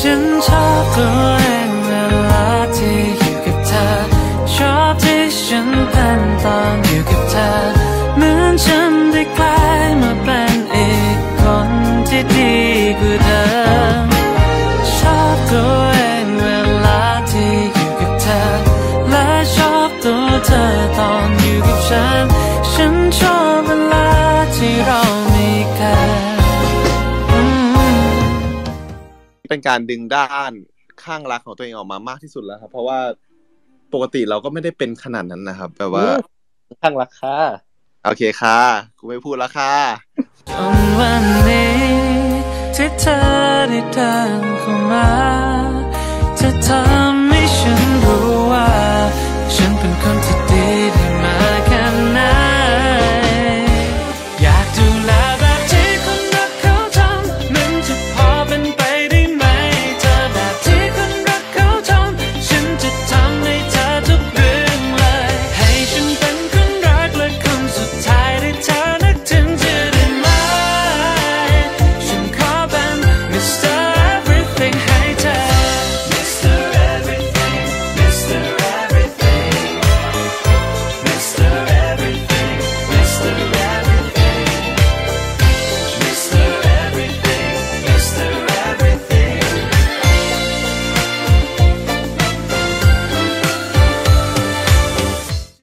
ฉันชอบตัวเองเวลาที่อยู่กับเธอชอบที่ฉันเป็นตอนอยู่กับเธอเหมือนฉันได้กลายมาเป็นอีกคนที่ดีกว่าเดิมชอบตัวเองเวลาที่อยู่กับเธอและชอบตัวเธอตอนอยู่กับฉันชอบเวลาที่เรามีกันเป็นการดึงด้านข้างรักของตัวเองออกมามากที่สุดแล้วครับเพราะว่าปกติเราก็ไม่ได้เป็นขนาดนั้นนะครับแบบว่าข้างรักค่ะโอเคค่ะกูไม่พูดแล้วค่ะจนวันนี้ที่เธอได้เดินเข้ามาเธอทำให้ฉันรู้